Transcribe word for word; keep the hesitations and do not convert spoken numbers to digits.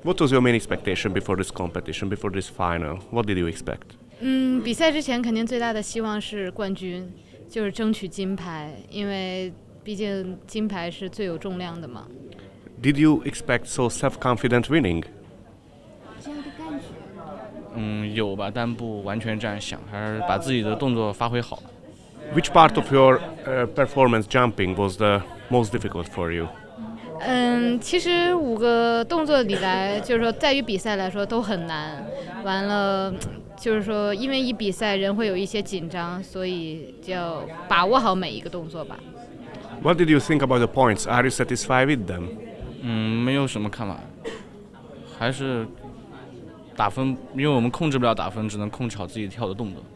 What was your main expectation before this competition, before this final? What did you expect? 嗯，比赛之前肯定最大的希望是冠军，就是争取金牌，因为毕竟金牌是最有重量的嘛。 Did you expect so self-confident winning? 嗯，有吧，但不完全这样想，还是把自己的动作发挥好。 Which part of your uh, performance jumping was the most difficult for you? 嗯，其实五个动作里来，就是说，在于比赛来说都很难。完了，就是说，因为一比赛人会有一些紧张，所以就要把握好每一个动作吧。 What did you think about the points? Are you satisfied with them? 嗯，没有什么看法，还是打分，因为我们控制不了打分，只能控制好自己跳的动作。